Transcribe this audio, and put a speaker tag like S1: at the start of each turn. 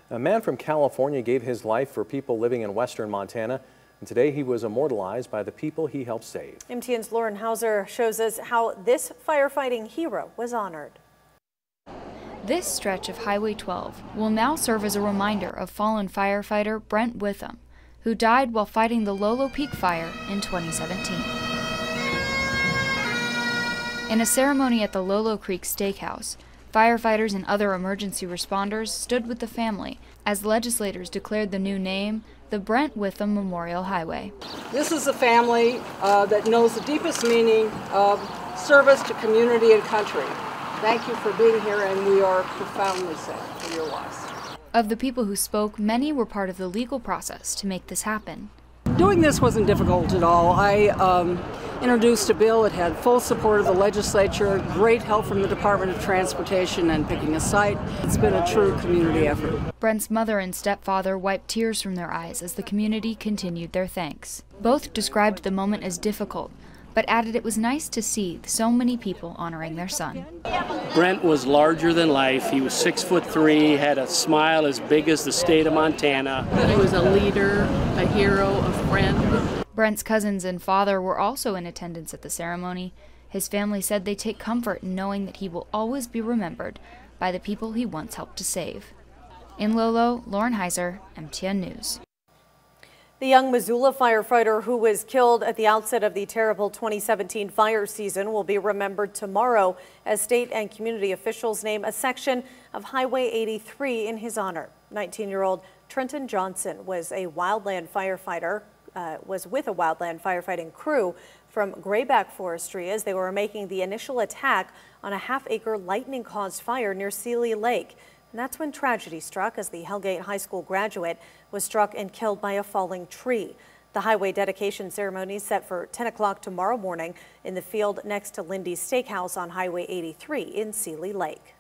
S1: A man from California gave his life for people living in western Montana, and today he was immortalized by the people he helped save.
S2: MTN's Lauren Hauser shows us how this firefighting hero was honored.
S3: This stretch of Highway 12 will now serve as a reminder of fallen firefighter Brent Witham, who died while fighting the Lolo Peak fire in 2017. In a ceremony at the Lolo Creek Steakhouse, firefighters and other emergency responders stood with the family as legislators declared the new name the Brent Witham Memorial Highway.
S4: This is a family that knows the deepest meaning of service to community and country. Thank you for being here, and we are profoundly sad for your loss.
S3: Of the people who spoke, many were part of the legal process to make this happen.
S4: Doing this wasn't difficult at all. I introduced a bill. It had full support of the legislature, great help from the Department of Transportation and picking a site. It's been a true community effort.
S3: Brent's mother and stepfather wiped tears from their eyes as the community continued their thanks. Both described the moment as difficult, but added it was nice to see so many people honoring their son.
S5: Brent was larger than life. He was 6'3", had a smile as big as the state of Montana.
S6: He was a leader, a hero, a friend.
S3: Brent's cousins and father were also in attendance at the ceremony. His family said they take comfort in knowing that he will always be remembered by the people he once helped to save. In Lolo, Lauren Hauser, MTN News.
S2: The young Missoula firefighter who was killed at the outset of the terrible 2017 fire season will be remembered tomorrow as state and community officials name a section of Highway 83 in his honor. 19-year-old Trenton Johnson was a wildland firefighter, was with a wildland firefighting crew from Grayback Forestry as they were making the initial attack on a half-acre lightning-caused fire near Seeley Lake. And that's when tragedy struck as the Hellgate High School graduate was struck and killed by a falling tree. The highway dedication ceremony is set for 10 o'clock tomorrow morning in the field next to Lindy's Steakhouse on Highway 83 in Seeley Lake.